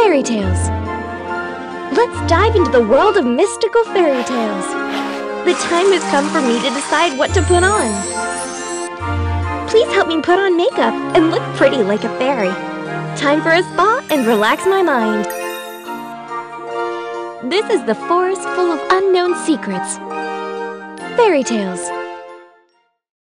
Fairy tales. Let's dive into the world of mystical fairy tales. The time has come for me to decide what to put on. Please help me put on makeup and look pretty like a fairy. Time for a spa and relax my mind. This is the forest full of unknown secrets. Fairy tales.